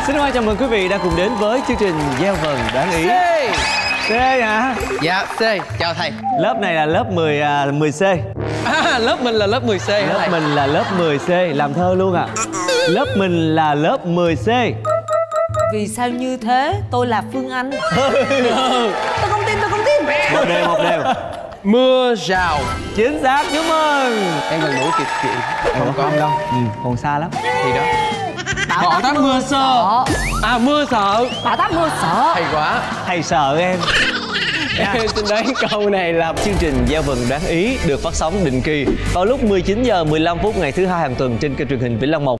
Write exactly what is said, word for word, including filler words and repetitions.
Xin hoan chào mừng quý vị đã cùng đến với chương trình Gieo Vần Đoán Ý. C. C hả? Dạ, C. Chào thầy. Lớp này là lớp mười, à, mười C. À, lớp mình là lớp mười C hả Lớp thầy? mình là lớp mười C. Làm thơ luôn à. Lớp mình là lớp mười C. Vì sao như thế? Tôi là Phương Anh. Tôi không tin, tôi không tin. Một đều, một đều. Mưa rào. Chính xác, chúc mừng. Em gần đủ kịp chuyện. Không có không đâu. Ừ, còn xa lắm. Thì đó. Bảo Bọn tắt mưa sợ. À, mưa sợ. Bảo tắt mưa sợ. Hay quá. Thầy sợ em. Em xin đoán câu này là Chương trình Gieo Vần Đoán Ý được phát sóng định kỳ vào lúc mười chín giờ mười lăm phút ngày thứ hai hàng tuần trên kênh truyền hình Vĩnh Long một.